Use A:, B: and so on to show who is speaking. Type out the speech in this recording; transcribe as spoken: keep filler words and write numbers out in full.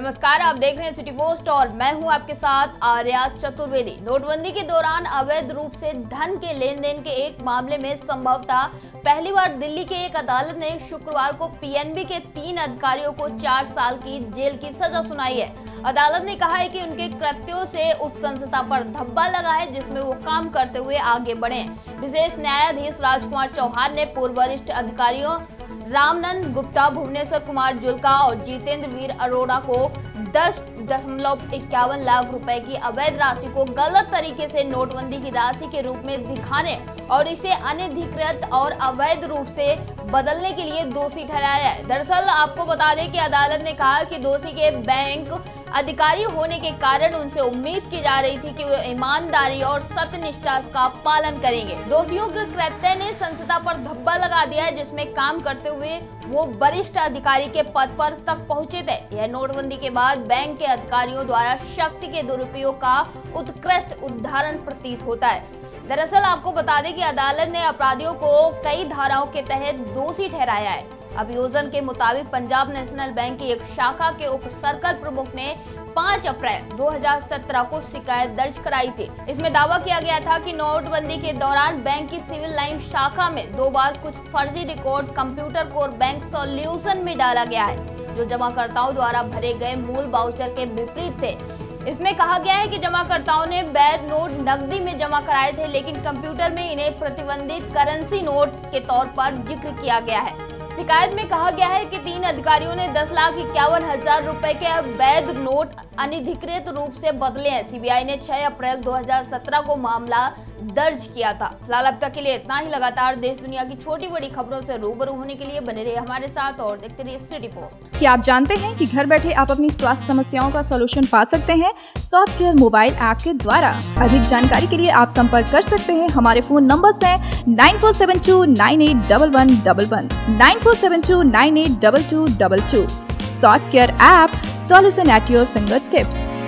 A: नमस्कार, आप देख रहे हैं सिटी पोस्ट और मैं हूं आपके साथ आर्या चतुर्वेदी। नोटबंदी के दौरान अवैध रूप से धन के लेन देन के एक मामले में संभवतः पहली बार दिल्ली के एक अदालत ने शुक्रवार को पीएनबी के तीन अधिकारियों को चार साल की जेल की सजा सुनाई है। अदालत ने कहा है कि उनके कृत्यों से उस संस्था पर धब्बा लगा है जिसमें वो काम करते हुए आगे बढ़े हैं। विशेष न्यायाधीश राजकुमार चौहान ने पूर्व वरिष्ठ अधिकारियों रामनंद गुप्ता, भुवनेश्वर कुमार जुल्का और जितेंद्र वीर अरोड़ा को दस दशमलव इक्यावन लाख रुपए की अवैध राशि को गलत तरीके से नोटबंदी की राशि के रूप में दिखाने और इसे अनधिकृत और अवैध रूप से बदलने के लिए दोषी ठहराया है। दरअसल आपको बता दें कि अदालत ने कहा कि दोषी के बैंक अधिकारी होने के कारण उनसे उम्मीद की जा रही थी कि वे ईमानदारी और सत्यनिष्ठा का पालन करेंगे। दोषियों के कृत्य ने संस्था पर धब्बा लगा दिया है जिसमें काम करते हुए वो वरिष्ठ अधिकारी के पद पर तक पहुंचे थे। यह नोटबंदी के बाद बैंक के अधिकारियों द्वारा शक्ति के दुरुपयोग का उत्कृष्ट उदाहरण प्रतीत होता है। दरअसल आपको बता दें कि अदालत ने अपराधियों को कई धाराओं के तहत दोषी ठहराया है। अभियोजन के मुताबिक पंजाब नेशनल बैंक की एक शाखा के उप सर्कल प्रमुख ने पाँच अप्रैल दो हज़ार सत्रह को शिकायत दर्ज कराई थी। इसमें दावा किया गया था कि नोटबंदी के दौरान बैंक की सिविल लाइन शाखा में दो बार कुछ फर्जी record computer core bank solution में डाला गया है जो जमाकर्ताओं द्वारा भरे गए मूल वाउचर के विपरीत थे। इसमें कहा गया है कि जमाकर्ताओं ने वैध नोट नकदी में जमा कराए थे, लेकिन कंप्यूटर में इन्हें प्रतिबंधित करेंसी नोट के तौर पर जिक्र किया गया है। शिकायत में कहा गया है कि तीन अधिकारियों ने दस लाख इक्यावन हजार रुपए के वैध नोट अनधिकृत रूप से बदले हैं। सीबीआई ने छह अप्रैल दो हज़ार सत्रह को मामला दर्ज किया था। फिलहाल अब तक के लिए इतना ही। लगातार देश दुनिया की छोटी बड़ी खबरों से रूबरू होने के लिए बने रहिए हमारे साथ और देखते रहिए सिटी पोस्ट।
B: क्या आप जानते हैं कि घर बैठे आप अपनी स्वास्थ्य समस्याओं का सॉल्यूशन पा सकते हैं सॉफ्ट केयर मोबाइल ऐप के द्वारा। अधिक जानकारी के लिए आप संपर्क कर सकते हैं। हमारे फोन नंबर्स हैं nine four seven two nine eight one one one one, nine four seven two nine eight two two two two. Soft care app, solution at your finger tips.